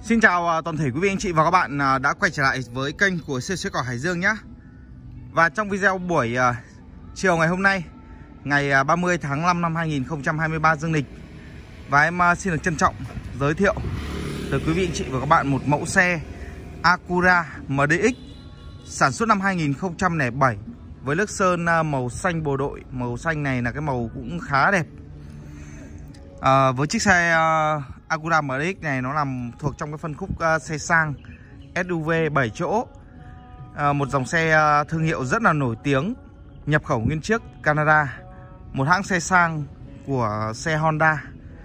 Xin chào toàn thể quý vị anh chị và các bạn đã quay trở lại với kênh của xe cỏ Hải Dương nhé. Và trong video buổi chiều ngày hôm nay, ngày 30 tháng 5 năm 2023 dương lịch, và em xin được trân trọng giới thiệu tới quý vị anh chị và các bạn một mẫu xe Acura MDX sản xuất năm 2007 với lớp sơn màu xanh bộ đội. Màu xanh này là cái màu cũng khá đẹp. Với chiếc xe Acura MDX này nó nằm thuộc trong cái phân khúc xe sang SUV 7 chỗ, một dòng xe thương hiệu rất là nổi tiếng, nhập khẩu nguyên chiếc Canada, một hãng xe sang của xe Honda.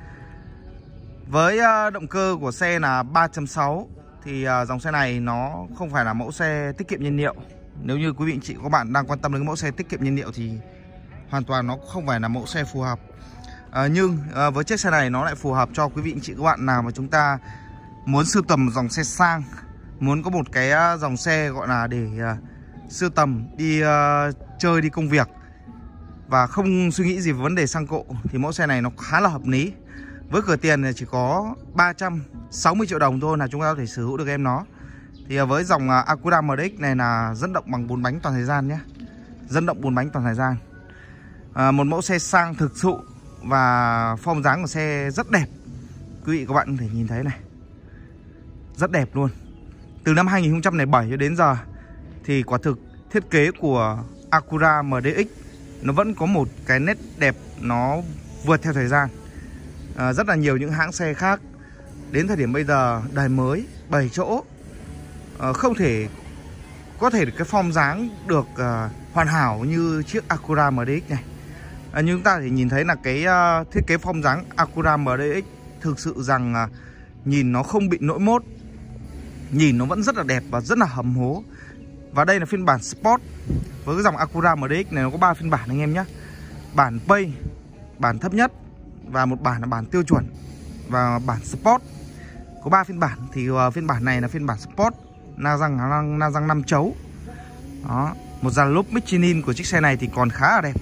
Với động cơ của xe là 3.6 thì dòng xe này nó không phải là mẫu xe tiết kiệm nhiên liệu. Nếu như quý vị anh chị các bạn đang quan tâm đến mẫu xe tiết kiệm nhiên liệu thì hoàn toàn nó không phải là mẫu xe phù hợp. Nhưng với chiếc xe này nó lại phù hợp cho quý vị anh chị các bạn nào mà chúng ta muốn sưu tầm dòng xe sang, muốn có một cái dòng xe gọi là để sưu tầm đi chơi, đi công việc và không suy nghĩ gì về vấn đề xăng cộ, thì mẫu xe này nó khá là hợp lý. Với cửa tiền thì chỉ có 360 triệu đồng thôi là chúng ta có thể sở hữu được em nó. Thì với dòng Acura MDX này là dẫn động bằng 4 bánh toàn thời gian nhé. Dẫn động 4 bánh toàn thời gian. Một mẫu xe sang thực sự và form dáng của xe rất đẹp. Quý vị các bạn có thể nhìn thấy này, rất đẹp luôn. Từ năm 2007 cho đến giờ thì quả thực thiết kế của Acura MDX nó vẫn có một cái nét đẹp, nó vượt theo thời gian. Rất là nhiều những hãng xe khác đến thời điểm bây giờ đời mới 7 chỗ không thể có thể cái form dáng được hoàn hảo như chiếc Acura MDX này. Nhưng chúng ta thì nhìn thấy là cái thiết kế form dáng Acura MDX thực sự rằng nhìn nó không bị nỗi mốt, nhìn nó vẫn rất là đẹp và rất là hầm hố. Và đây là phiên bản Sport. Với cái dòng Acura MDX này nó có 3 phiên bản anh em nhé. Bản Pay, bản thấp nhất, và một bản là bản tiêu chuẩn, và bản Sport. Có 3 phiên bản. Thì phiên bản này là phiên bản Sport, na răng 5 chấu. Đó. Một dàn lốp Michelin của chiếc xe này thì còn khá là đẹp.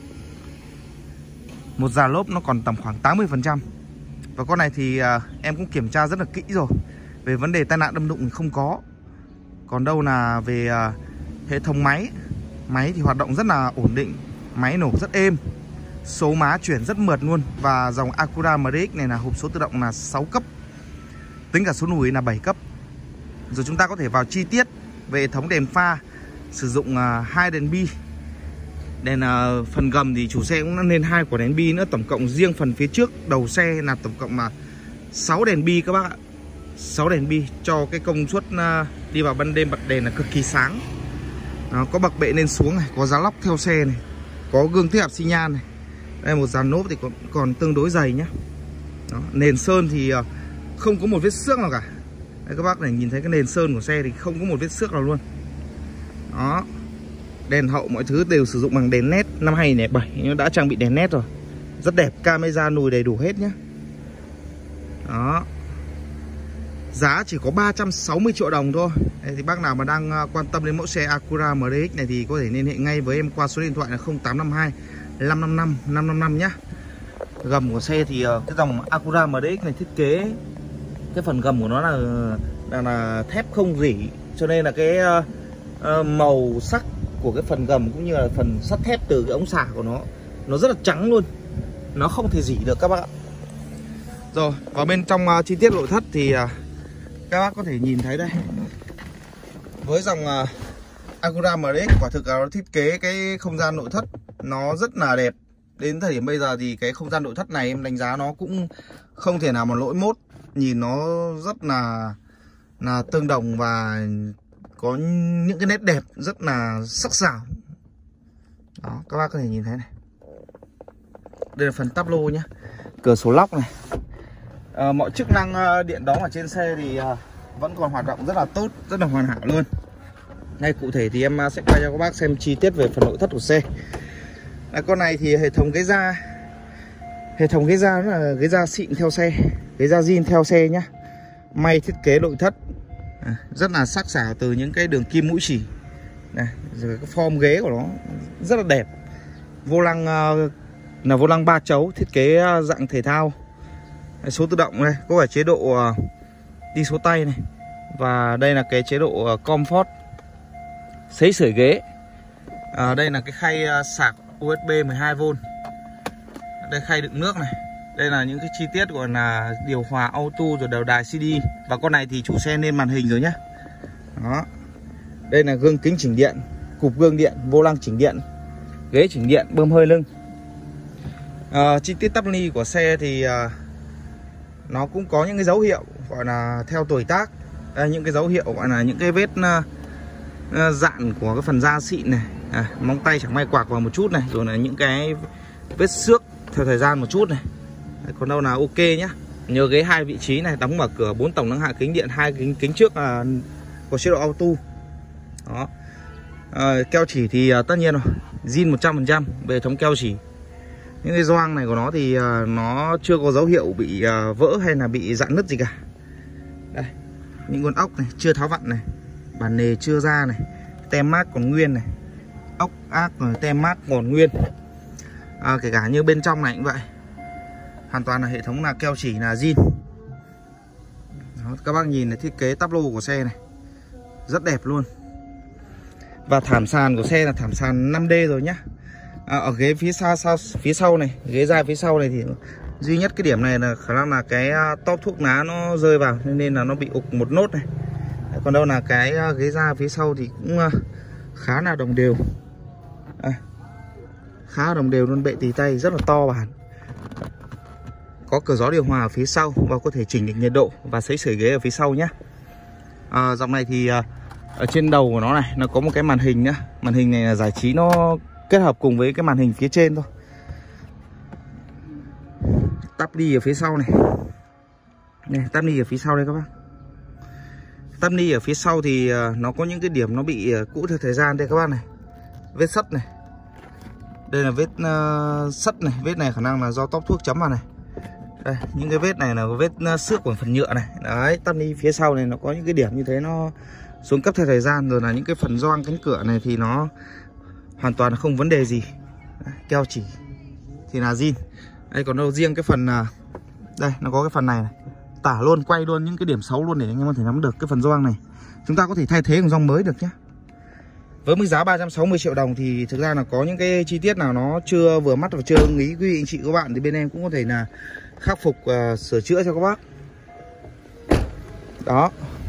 Một dàn lốp nó còn tầm khoảng 80%. Và con này thì em cũng kiểm tra rất là kỹ rồi. Về vấn đề tai nạn đâm đụng thì không có. Còn đâu là về hệ thống máy. Máy thì hoạt động rất là ổn định, máy nổ rất êm, số má chuyển rất mượt luôn. Và dòng Acura MDX này là hộp số tự động là 6 cấp, tính cả số lùi là 7 cấp. Rồi chúng ta có thể vào chi tiết về hệ thống đèn pha, sử dụng 2 đèn bi. Đèn phần gầm thì chủ xe cũng đã lên 2 quả đèn bi nữa. Tổng cộng riêng phần phía trước đầu xe là tổng cộng là 6 đèn bi các bác ạ. 6 đèn bi cho cái công suất đi vào ban đêm bật đèn là cực kỳ sáng. Đó, có bậc bệ lên xuống này, có giá lóc theo xe này, có gương tích hợp xi nhan này. Đây một dàn lốp thì còn tương đối dày nhá. Đó, nền sơn thì không có một vết xước nào cả. Đây, các bác này nhìn thấy cái nền sơn của xe thì không có một vết xước nào luôn. Đó. Đèn hậu mọi thứ đều sử dụng bằng đèn LED. Năm 2007 nó đã trang bị đèn LED rồi. Rất đẹp, camera lùi đầy đủ hết nhá. Đó. Giá chỉ có 360 triệu đồng thôi. Đây, thì bác nào mà đang quan tâm đến mẫu xe Acura MDX này thì có thể liên hệ ngay với em qua số điện thoại là 0852 555 555 nhá. Gầm của xe thì cái dòng Acura MDX này thiết kế cái phần gầm của nó là thép không rỉ, cho nên là cái màu sắc của cái phần gầm cũng như là phần sắt thép từ cái ống xả của nó rất là trắng luôn, nó không thể rỉ được các bác ạ. Rồi vào bên trong chi tiết nội thất thì các bác có thể nhìn thấy đây. Với dòng Acura MDX quả thực là nó thiết kế cái không gian nội thất nó rất là đẹp. Đến thời điểm bây giờ thì cái không gian nội thất này em đánh giá nó cũng không thể nào mà lỗi mốt. Nhìn nó rất là tương đồng và có những cái nét đẹp rất là sắc sảo. Đó, các bác có thể nhìn thấy này. Đây là phần táp lô nhé, cửa sổ lóc này. Mọi chức năng điện đóm ở trên xe thì vẫn còn hoạt động rất là tốt, rất là hoàn hảo luôn. Ngay cụ thể thì em sẽ quay cho các bác xem chi tiết về phần nội thất của xe. Con này thì hệ thống ghế da nó là ghế da xịn theo xe, ghế da zin theo xe nhá. May thiết kế nội thất rất là sắc sảo từ những cái đường kim mũi chỉ này, rồi cái form ghế của nó rất là đẹp. Vô lăng là vô lăng 3 chấu, thiết kế dạng thể thao. Số tự động đây, có cả chế độ đi số tay này. Và đây là cái chế độ comfort, sấy sưởi ghế. Đây là cái khay sạc USB 12V. Đây khay đựng nước này. Đây là những cái chi tiết gọi là điều hòa auto rồi đầu đài CD. Và con này thì chủ xe lên màn hình rồi nhá. Đó. Đây là gương kính chỉnh điện, cụp gương điện, vô lăng chỉnh điện, ghế chỉnh điện, bơm hơi lưng. Chi tiết tắp ni của xe thì nó cũng có những cái dấu hiệu gọi là theo tuổi tác. Đây, những cái dấu hiệu gọi là những cái vết dạn của cái phần da xịn này, móng tay chẳng may quạc vào một chút này, rồi là những cái vết xước theo thời gian một chút này. Còn đâu là ok nhá. Nhớ ghế 2 vị trí này, đóng mở cửa, 4 tổng nắng hạ kính điện, 2 kính trước là có chế độ auto. Đó. Keo chỉ thì tất nhiên rồi, zin 100% về hệ thống keo chỉ. Những cái gioăng này của nó thì nó chưa có dấu hiệu bị vỡ hay là bị rạn nứt gì cả. Đây, những con ốc này chưa tháo vặn này, bản nề chưa ra này, tem mác còn nguyên này, ốc ác rồi tem mác còn nguyên. Kể cả như bên trong này cũng vậy, hoàn toàn là hệ thống là keo chỉ là zin. Đó, các bác nhìn này, thiết kế táp lô của xe này rất đẹp luôn. Và thảm sàn của xe là thảm sàn 5D rồi nhá. Ở ghế phía sau này, ghế da phía sau này thì duy nhất cái điểm này là khả năng là cái tóp thuốc lá nó rơi vào nên là nó bị ục một nốt này. Còn đâu là cái ghế da phía sau thì cũng khá là đồng đều. Khá đồng đều luôn, bệ tì tay rất là to bản. Có cửa gió điều hòa ở phía sau và có thể chỉnh được nhiệt độ và sấy sưởi ghế ở phía sau nhé. Dòng này thì ở trên đầu của nó này nó có một cái màn hình nhá. Màn hình này là giải trí, nó kết hợp cùng với cái màn hình phía trên thôi. Tắp đi ở phía sau này. Này, tắp đi ở phía sau đây các bác. Tắp đi ở phía sau thì nó có những cái điểm nó bị cũ theo thời gian đây các bác này. Vết sắt này. Đây là vết sắt này, vết này khả năng là do tóp thuốc chấm vào này. Đây, những cái vết này là vết xước của phần nhựa này. Đấy, tắp đi phía sau này nó có những cái điểm như thế, nó xuống cấp theo thời gian. Rồi là những cái phần gioăng cánh cửa này thì nó hoàn toàn là không vấn đề gì. Đấy, keo chỉ thì là zin. Đây, còn đâu riêng cái phần đây nó có cái phần này, tả luôn, quay luôn những cái điểm xấu luôn để anh em có thể nắm được cái phần gioăng này. Chúng ta có thể thay thế bằng gioăng mới được nhé. Với mức giá 360 triệu đồng thì thực ra là có những cái chi tiết nào nó chưa vừa mắt và chưa ưng ý quý vị anh chị các bạn thì bên em cũng có thể là khắc phục sửa chữa cho các bác. Đó.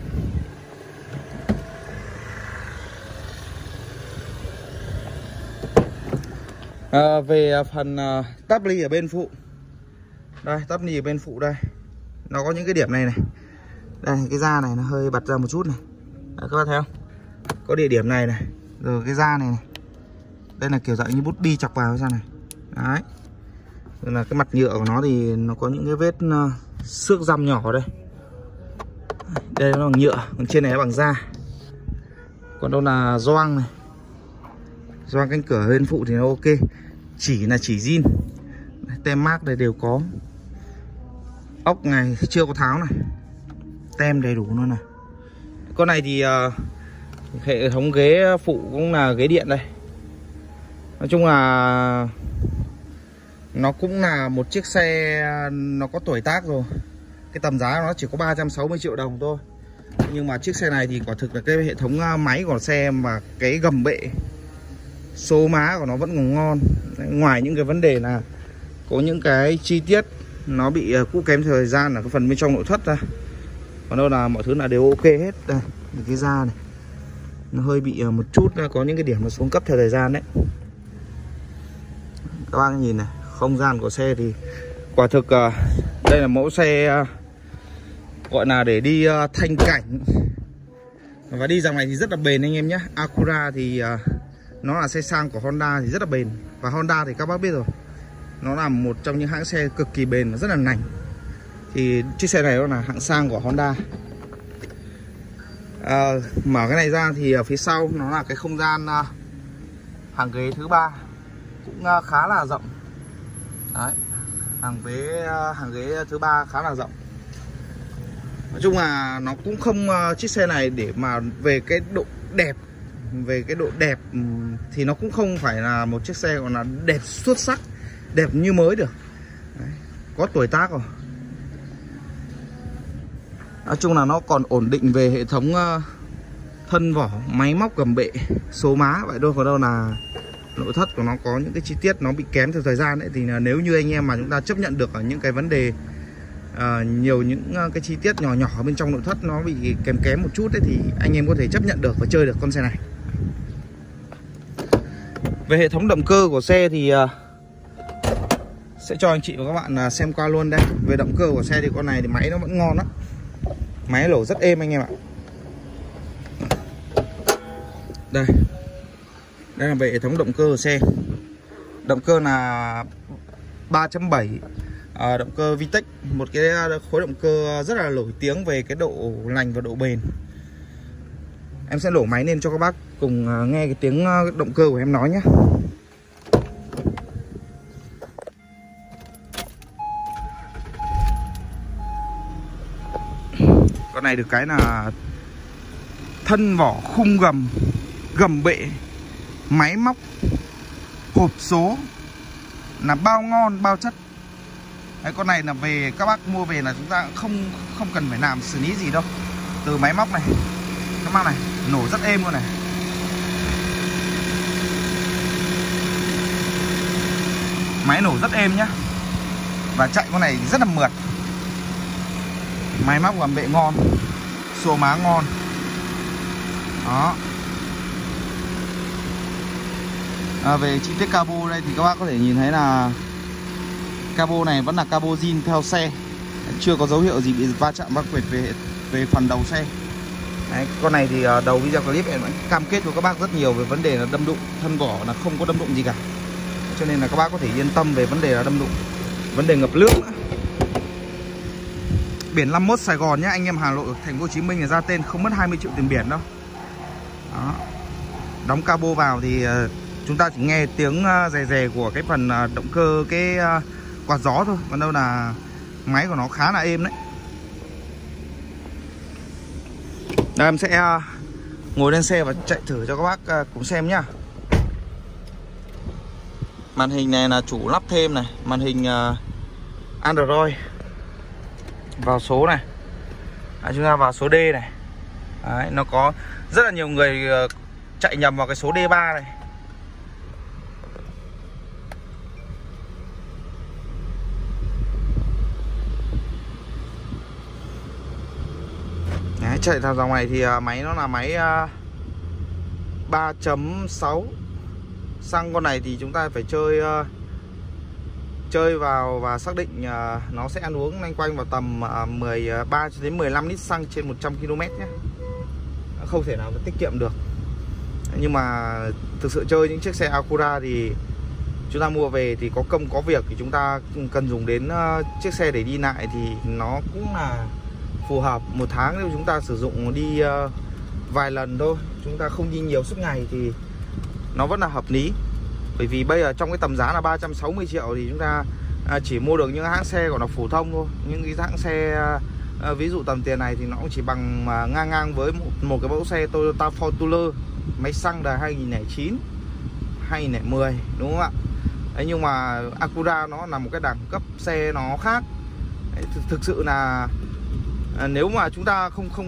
Về phần tắp ly ở bên phụ. Đây, tắp ly ở bên phụ đây. Nó có những cái điểm này này. Đây, cái da này nó hơi bật ra một chút này. Đấy, các bác thấy không? Có địa điểm này này. Rồi cái da này này. Đây là kiểu dạng như bút bi chọc vào ra này. Đấy. Rồi là cái mặt nhựa của nó thì nó có những cái vết xước răm nhỏ ở đây. Đây nó bằng nhựa, còn trên này nó bằng da. Còn đâu là gioăng này. Gioăng cánh cửa bên phụ thì nó ok. Chỉ là chỉ zin. Tem mác đây đều có. Ốc này chưa có tháo này. Tem đầy đủ luôn này. Con này thì hệ thống ghế phụ cũng là ghế điện đây. Nói chung là nó cũng là một chiếc xe nó có tuổi tác rồi. Cái tầm giá nó chỉ có 360 triệu đồng thôi. Nhưng mà chiếc xe này thì quả thực là cái hệ thống máy của xe và cái gầm bệ, số má của nó vẫn còn ngon. Ngoài những cái vấn đề là có những cái chi tiết nó bị cũ kém thời gian là cái phần bên trong nội thất ra. Còn đâu là mọi thứ là đều ok hết. Đây, cái da này nó hơi bị một chút, có những cái điểm nó xuống cấp theo thời gian đấy. Các bác nhìn này, không gian của xe thì quả thực đây là mẫu xe gọi là để đi thanh cảnh. Và đi dòng này thì rất là bền anh em nhé. Acura thì nó là xe sang của Honda thì rất là bền. Và Honda thì các bác biết rồi, nó là một trong những hãng xe cực kỳ bền, rất là nành. Thì chiếc xe này nó là hãng sang của Honda. Mở cái này ra thì ở phía sau nó là cái không gian hàng ghế thứ ba cũng khá là rộng. Đấy, hàng ghế thứ ba khá là rộng. Nói chung là nó cũng không chiếc xe này để mà về cái độ đẹp thì nó cũng không phải là một chiếc xe còn là đẹp xuất sắc, đẹp như mới được. Đấy, có tuổi tác rồi. Nói chung là nó còn ổn định về hệ thống thân vỏ, máy móc, gầm bệ, số má vậy thôi. Còn đâu là nội thất của nó có những cái chi tiết nó bị kém theo thời gian ấy, thì nếu như anh em mà chúng ta chấp nhận được ở những cái vấn đề nhiều những cái chi tiết nhỏ nhỏ bên trong nội thất nó bị kém một chút ấy, thì anh em có thể chấp nhận được và chơi được con xe này. Về hệ thống động cơ của xe thì sẽ cho anh chị và các bạn xem qua luôn đây. Về động cơ của xe thì con này thì máy nó vẫn ngon lắm, máy nổ rất êm anh em ạ. Đây là về hệ thống động cơ của xe. Động cơ là 3.7 động cơ VTEC, một cái khối động cơ rất là nổi tiếng về cái độ lành và độ bền. Em sẽ nổ máy lên cho các bác cùng nghe cái tiếng động cơ của em nói nhé. Con này được cái là thân vỏ, khung gầm, gầm bệ, máy móc, hộp số là bao ngon bao chất. Đấy, con này là về các bác mua về là chúng ta không cần phải làm xử lý gì đâu. Từ máy móc này, các bác này, nổ rất êm luôn này. Máy nổ rất êm nhá. Và chạy con này rất là mượt. Máy móc gầm bệ ngon, số má ngon. Đó. Về chi tiết cabo đây thì các bác có thể nhìn thấy là cabo này vẫn là cabo zin theo xe, chưa có dấu hiệu gì bị va chạm va quệt về phần đầu xe. Đấy, con này thì đầu video clip em cam kết với các bác rất nhiều về vấn đề là đâm đụng, thân vỏ là không có đâm đụng gì cả, cho nên là các bác có thể yên tâm về vấn đề là đâm đụng, vấn đề ngập nước nữa. Biển 51 Sài Gòn nhé, anh em Hà Nội, thành phố Hồ Chí Minh là ra tên không mất 20 triệu tiền biển đâu. Đó. Đóng cabo vào thì chúng ta chỉ nghe tiếng rè rè của cái phần động cơ, cái quạt gió thôi, còn đâu là máy của nó khá là êm đấy. Đây, em sẽ ngồi lên xe và chạy thử cho các bác cùng xem nhá. Màn hình này là chủ lắp thêm này, màn hình Android. Vào số này, chúng ta vào số D này. Đấy, nó có rất là nhiều người chạy nhầm vào cái số D3 này. Đấy, chạy theo dòng này thì máy nó là máy 3.6. Xăng con này thì chúng ta phải chơi vào và xác định nó sẽ ăn uống loanh quanh vào tầm 13 cho đến 15 lít xăng trên 100 km nhé. Không thể nào tiết kiệm được. Nhưng mà thực sự chơi những chiếc xe Acura thì chúng ta mua về thì có công có việc thì chúng ta cần dùng đến chiếc xe để đi lại thì nó cũng là phù hợp. Một tháng nếu chúng ta sử dụng đi vài lần thôi, chúng ta không đi nhiều suốt ngày thì nó vẫn là hợp lý. Bởi vì bây giờ trong cái tầm giá là 360 triệu thì chúng ta chỉ mua được những hãng xe gọi là phổ thông thôi. Những cái hãng xe ví dụ tầm tiền này thì nó cũng chỉ bằng ngang với một cái mẫu xe Toyota Fortuner máy xăng đời 2009, 2010, đúng không ạ? Đấy, nhưng mà Acura nó là một cái đẳng cấp xe nó khác. Đấy, thực sự là nếu mà chúng ta không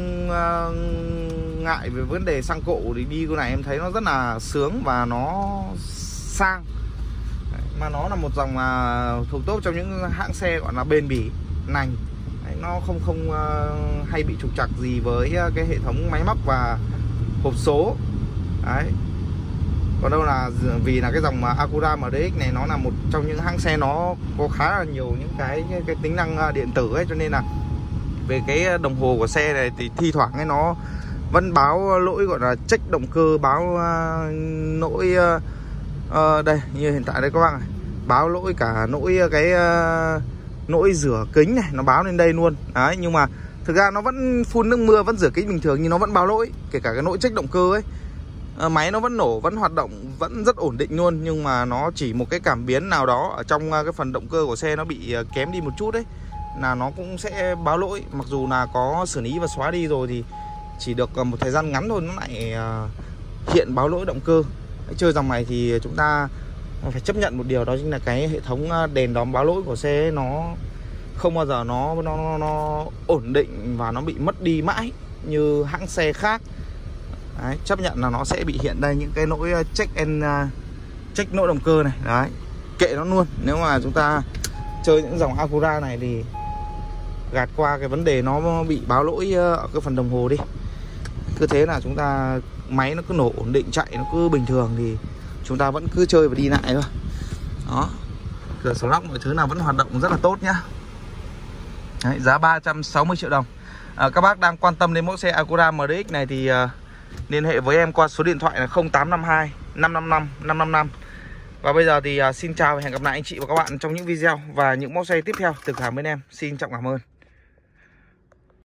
ngại về vấn đề xăng cộ thì đi con này em thấy nó rất là sướng và nó sang. Đấy, mà nó là một dòng thuộc tốt trong những hãng xe gọi là bền bỉ, nành. Đấy, nó không hay bị trục trặc gì với cái hệ thống máy móc và hộp số. Đấy. Còn đâu là vì là cái dòng Acura MDX này nó là một trong những hãng xe nó có khá là nhiều những cái tính năng điện tử ấy, cho nên là về cái đồng hồ của xe này thì thi thoảng ấy nó vẫn báo lỗi gọi là check động cơ, báo lỗi đây như hiện tại đây các bác này, báo lỗi cả lỗi rửa kính này, nó báo lên đây luôn. Đấy, nhưng mà thực ra nó vẫn phun nước mưa, vẫn rửa kính bình thường nhưng nó vẫn báo lỗi, kể cả cái lỗi check động cơ ấy. Máy nó vẫn nổ, vẫn hoạt động, vẫn rất ổn định luôn, nhưng mà nó chỉ một cái cảm biến nào đó ở trong cái phần động cơ của xe nó bị kém đi một chút đấy là nó cũng sẽ báo lỗi. Mặc dù là có xử lý và xóa đi rồi thì chỉ được một thời gian ngắn thôi nó lại hiện báo lỗi động cơ. Chơi dòng này thì chúng ta phải chấp nhận một điều, đó chính là cái hệ thống đèn đóm báo lỗi của xe ấy, không bao giờ nó ổn định và nó bị mất đi mãi như hãng xe khác. Đấy, chấp nhận là nó sẽ bị hiện đây những cái lỗi check nỗi động cơ này. Đấy, kệ nó luôn. Nếu mà chúng ta chơi những dòng Acura này thì gạt qua cái vấn đề nó bị báo lỗi ở cái phần đồng hồ đi. Cứ thế là chúng ta máy nó cứ nổ ổn định, chạy nó cứ bình thường thì chúng ta vẫn cứ chơi và đi lại thôi. Đó, cửa sổ lóc mọi thứ nào vẫn hoạt động rất là tốt nhá. Đấy, giá 360 triệu đồng. Các bác đang quan tâm đến mẫu xe Acura MDX này thì liên hệ với em qua số điện thoại là 0852 555 555. Và bây giờ thì xin chào và hẹn gặp lại anh chị và các bạn trong những video và những mẫu xe tiếp theo từ Khải bên em. Xin trọng cảm ơn.